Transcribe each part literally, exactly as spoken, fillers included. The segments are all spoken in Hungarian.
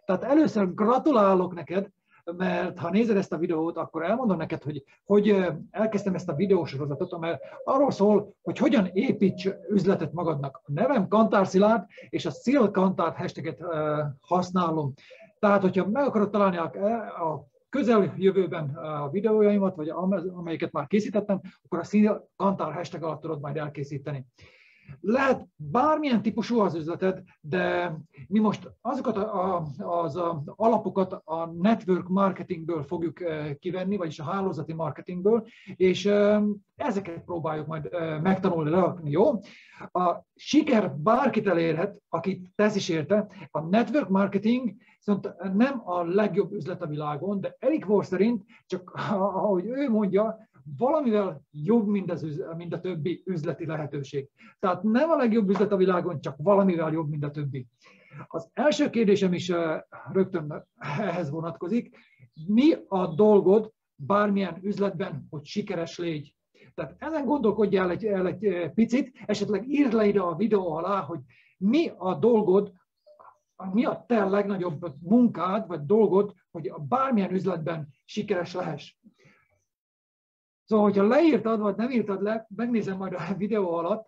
Tehát először gratulálok neked, mert ha nézed ezt a videót, akkor elmondom neked, hogy, hogy elkezdtem ezt a videósorozatot, mert arról szól, hogy hogyan építs üzletet magadnak. A nevem Kantár Szilárd, és a Szil Kantár hashtaget használom. Tehát, hogyha meg akarod találni a, a közeljövőben a videójaimat, vagy amelyiket már készítettem, akkor a Szil Kantár hashtag alatt tudod majd elkészíteni. Lehet bármilyen típusú az üzleted, de mi most azokat a, a, az a alapokat a network marketingből fogjuk kivenni, vagyis a hálózati marketingből, és ezeket próbáljuk majd megtanulni, lerakni, jó? A siker bárkit elérhet, akit tesz is érte. A network marketing viszont nem a legjobb üzlet a világon, de Eric Worre szerint, csak ahogy ő mondja, valamivel jobb, mint, az, mint a többi üzleti lehetőség. Tehát nem a legjobb üzlet a világon, csak valamivel jobb, mint a többi. Az első kérdésem is rögtön ehhez vonatkozik. Mi a dolgod bármilyen üzletben, hogy sikeres légy? Tehát ezen gondolkodjál egy, el egy picit, esetleg írd le ide a videó alá, hogy mi a dolgod, mi a te legnagyobb munkád, vagy dolgod, hogy bármilyen üzletben sikeres lehess. Szóval, hogyha leírtad, vagy nem írtad le, megnézem majd a videó alatt,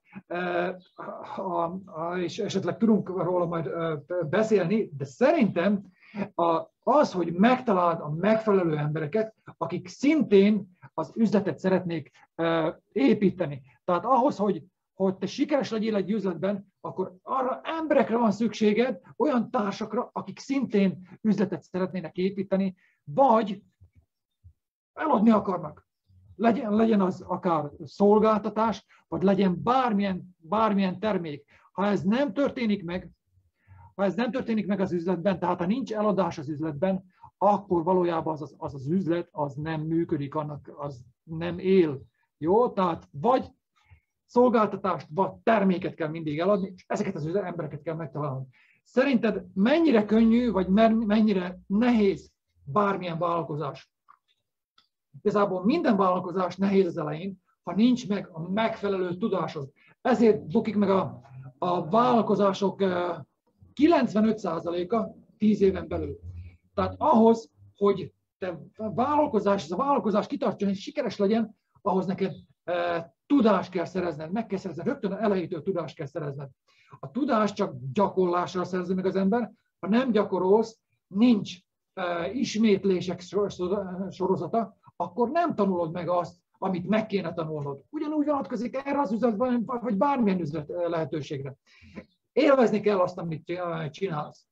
és esetleg tudunk róla majd beszélni, de szerintem az, hogy megtaláld a megfelelő embereket, akik szintén az üzletet szeretnék építeni. Tehát ahhoz, hogy, hogy te sikeres legyél egy üzletben, akkor arra emberekre van szükséged, olyan társakra, akik szintén üzletet szeretnének építeni, vagy eladni akarnak. Legyen, legyen az akár szolgáltatás, vagy legyen bármilyen, bármilyen termék. Ha ez nem történik meg, ha ez nem történik meg az üzletben, tehát ha nincs eladás az üzletben, akkor valójában az az, az, az üzlet az nem működik, annak az nem él. Jó? Tehát vagy szolgáltatást, vagy terméket kell mindig eladni, és ezeket az embereket kell megtalálni. Szerinted mennyire könnyű, vagy mennyire nehéz bármilyen vállalkozás? Igazából minden vállalkozás nehéz az elején, ha nincs meg a megfelelő tudásod. Ezért bukik meg a, a vállalkozások kilencvenöt százaléka tíz éven belül. Tehát ahhoz, hogy te vállalkozás, ez a vállalkozás kitartson és sikeres legyen, ahhoz neked e, tudást kell szerezned, meg kell szerezned, rögtön elejétől tudást kell szerezned. A tudást csak gyakorlással szerzi meg az ember, ha nem gyakorolsz, nincs e, ismétlések sorozata, akkor nem tanulod meg azt, amit meg kéne tanulnod. Ugyanúgy vonatkozik erre az üzletben, vagy bármilyen üzlet lehetőségre. Élvezni kell azt, amit csinálsz.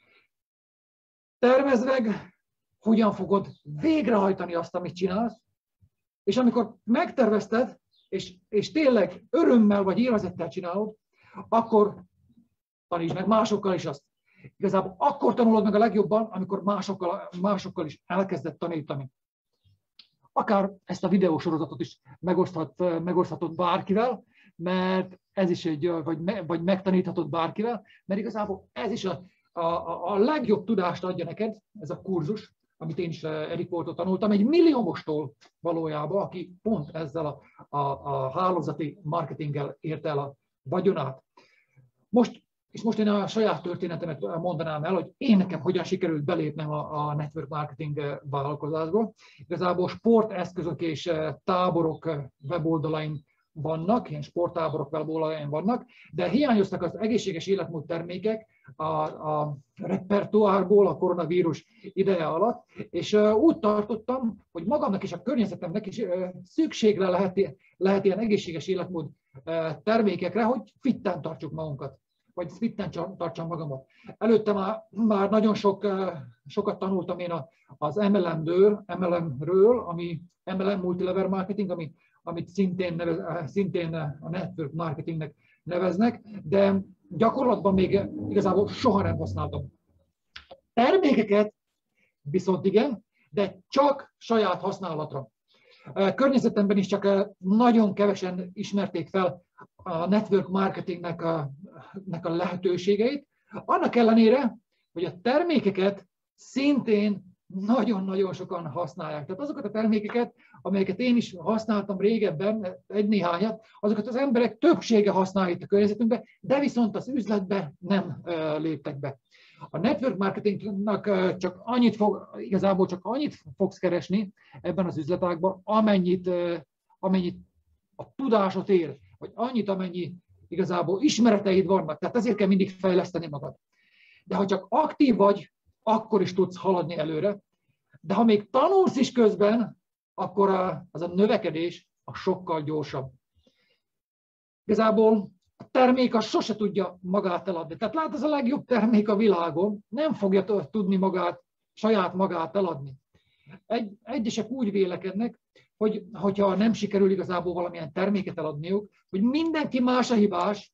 Tervezd meg, hogyan fogod végrehajtani azt, amit csinálsz, és amikor megtervezted, és, és tényleg örömmel vagy élvezettel csinálod, akkor tanítsd meg másokkal is azt. Igazából akkor tanulod meg a legjobban, amikor másokkal, másokkal is elkezded tanítani. Akár ezt a videósorozatot is megoszthat, megoszthatod bárkivel, mert ez is egy, vagy, me, vagy megtaníthatod bárkivel, mert igazából ez is a, a, a legjobb tudást adja neked, ez a kurzus, amit én is Eric Worre-tól tanultam, egy milliómostól valójában, aki pont ezzel a, a, a hálózati marketinggel érte el a vagyonát. Most, és most én a saját történetemet mondanám el, hogy én nekem hogyan sikerült belépnem a, a network marketing vállalkozásba. Igazából sporteszközök és táborok weboldalain vannak, ilyen sporttáborok weboldalain vannak, de hiányoztak az egészséges életmód termékek a, a repertoárból a koronavírus ideje alatt, és úgy tartottam, hogy magamnak és a környezetemnek is szükségre lehet, lehet ilyen egészséges életmód termékekre, hogy fitten tartsuk magunkat, vagy fitten tartsam magamat. Előtte már, már nagyon sok, sokat tanultam én az em el em-ről, em el em-ről, ami em el em Multilevel Marketing, ami amit szintén, nevez, szintén a network marketingnek neveznek, de gyakorlatban még igazából soha nem használtam. Termékeket viszont igen, de csak saját használatra. Környezetemben is csak nagyon kevesen ismerték fel a network marketingnek a, nek a lehetőségeit, annak ellenére, hogy a termékeket szintén nagyon-nagyon sokan használják. Tehát azokat a termékeket, amelyeket én is használtam régebben, egy-néhányat, azokat az emberek többsége használja itt a környezetünkben, de viszont az üzletbe nem léptek be. A network marketingnak csak annyit fog, igazából csak annyit fogsz keresni ebben az üzletágban, amennyit, amennyit a tudásot ér, vagy annyit, amennyi igazából ismereteid vannak. Tehát ezért kell mindig fejleszteni magad. De ha csak aktív vagy, akkor is tudsz haladni előre. De ha még tanulsz is közben, akkor az a növekedés a sokkal gyorsabb. Igazából a termék az sose tudja magát eladni. Tehát lát, ez a legjobb termék a világon, nem fogja tudni magát, saját magát eladni. Egy, egyesek úgy vélekednek, hogy hogyha nem sikerül igazából valamilyen terméket eladniuk, hogy mindenki más a hibás,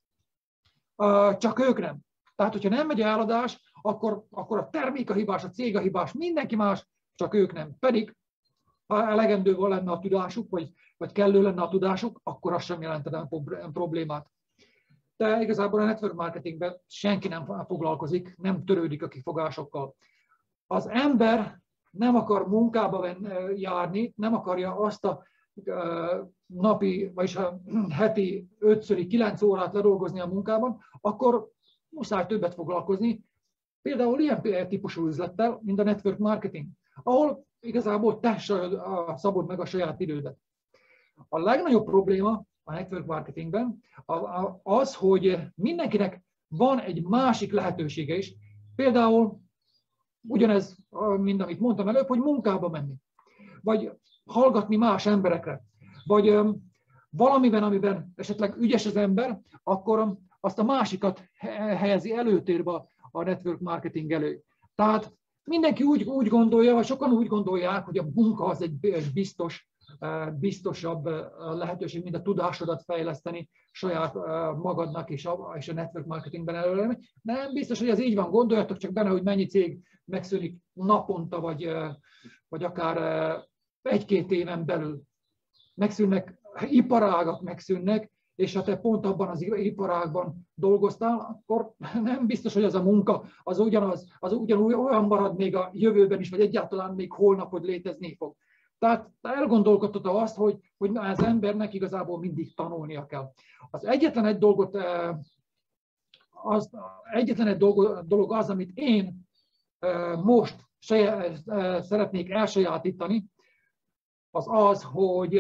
csak ők nem. Tehát, hogyha nem megy eladás, akkor, akkor a termék a hibás, a cég a hibás, mindenki más, csak ők nem. Pedig, ha elegendő lenne a tudásuk, vagy, vagy kellő lenne a tudásuk, akkor az sem jelentene problémát. De igazából a network marketingben senki nem foglalkozik, nem törődik a kifogásokkal. Az ember nem akar munkába járni, nem akarja azt a napi, vagyis a heti ötszöri kilenc órát ledolgozni a munkában, akkor muszáj többet foglalkozni. Például ilyen típusú üzlettel, mint a network marketing, ahol igazából te szabod meg a saját idődet. A legnagyobb probléma a network marketingben az, hogy mindenkinek van egy másik lehetősége is. Például ugyanez, mint amit mondtam előbb, hogy munkába menni, vagy hallgatni más emberekre, vagy valamiben, amiben esetleg ügyes az ember, akkor azt a másikat helyezi előtérbe a network marketing elő. Tehát mindenki úgy, úgy gondolja, vagy sokan úgy gondolják, hogy a munka az egy biztos, biztosabb lehetőség, mint a tudásodat fejleszteni saját magadnak és a, és a network marketingben előre. Nem biztos, hogy ez így van. Gondoljatok csak benne, hogy mennyi cég megszűnik naponta, vagy, vagy akár egy-két éven belül. Megszűnnek, iparágak megszűnnek, és ha te pont abban az iparágban dolgoztál, akkor nem biztos, hogy az a munka az ugyanaz, az ugyanúgy olyan marad még a jövőben is, vagy egyáltalán még holnap, hogy létezni fog. Tehát elgondolkodtad azt, hogy, hogy az embernek igazából mindig tanulnia kell. Az egyetlen egy dolgot, az, egyetlen egy dolog az, amit én most szeretnék elsajátítani, az az, hogy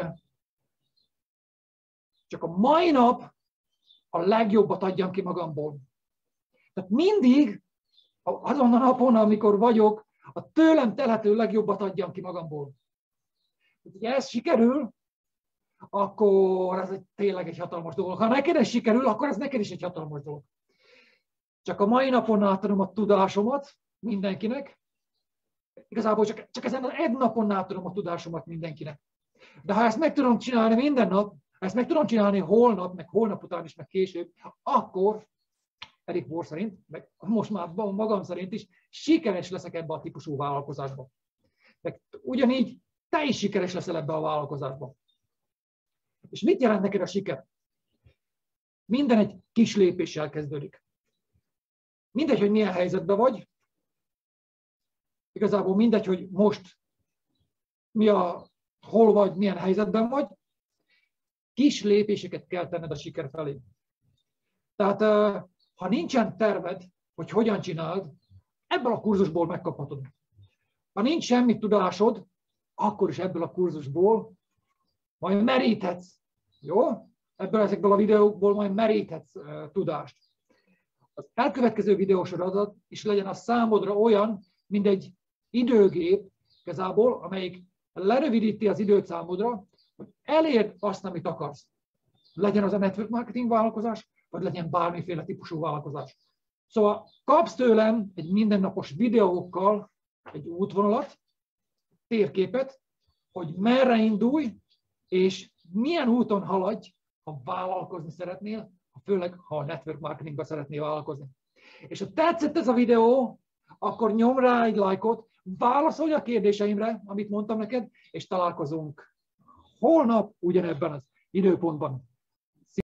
csak a mai nap a legjobbat adjam ki magamból. Tehát mindig azon a napon, amikor vagyok, a tőlem telhető legjobbat adjam ki magamból. Ha ez sikerül, akkor ez egy, tényleg egy hatalmas dolog. Ha neked ez sikerül, akkor ez neked is egy hatalmas dolog. Csak a mai napon átadom a tudásomat mindenkinek. Igazából csak, csak ezen az egy napon átadom a tudásomat mindenkinek. De ha ezt meg tudom csinálni minden nap, ha ezt meg tudom csinálni holnap, meg holnap után is, meg később, akkor Eric Worre szerint, meg most már magam szerint is, sikeres leszek ebbe a típusú vállalkozásba. Meg ugyanígy te is sikeres leszel ebbe a vállalkozásba. És mit jelent neked a siker? Minden egy kis lépéssel kezdődik. Mindegy, hogy milyen helyzetben vagy, igazából mindegy, hogy most mi a, hol vagy, milyen helyzetben vagy, kis lépéseket kell tenned a siker felé. Tehát ha nincsen terved, hogy hogyan csináld, ebből a kurzusból megkaphatod. Ha nincs semmi tudásod, akkor is ebből a kurzusból majd meríthetsz. Jó? Ebből ezekből a videókból majd meríthetsz uh, tudást. Az elkövetkező videósorodat is legyen a számodra olyan, mint egy időgép, igazából, amelyik lerövidíti az időt számodra, hogy elérd azt, amit akarsz. Legyen az a network marketing vállalkozás, vagy legyen bármiféle típusú vállalkozás. Szóval kapsz tőlem egy mindennapos videókkal egy útvonalat, térképet, hogy merre indulj, és milyen úton haladj, ha vállalkozni szeretnél, főleg ha a network marketingban szeretnél vállalkozni. És ha tetszett ez a videó, akkor nyomj rá egy lájkot, válaszolj a kérdéseimre, amit mondtam neked, és találkozunk holnap ugyanebben az időpontban.